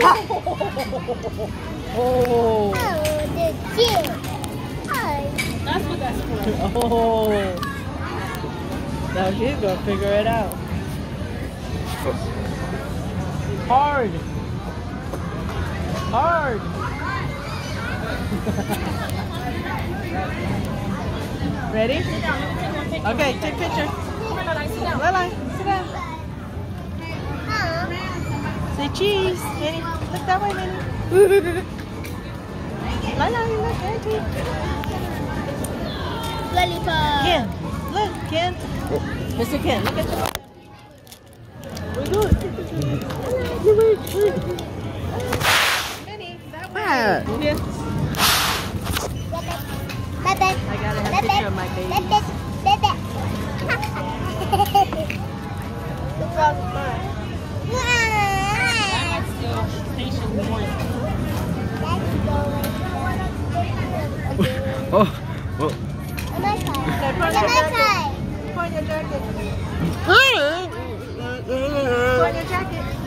Oh. The chin. That's what that's for. Oh. Now she's gonna figure it out. Hard. Hard. Ready? Okay, take picture. Lyla, sit down. Say cheese. Minnie, look that way, Minnie. Lyla, you look auntie. Lollipop. Ken, look, Ken. Mr. Ken, look at your. We're good. Minnie, that way. Yeah. I gotta have a picture of my baby. That's still patiently waiting. Oh. Put on your jacket. Put on your jacket.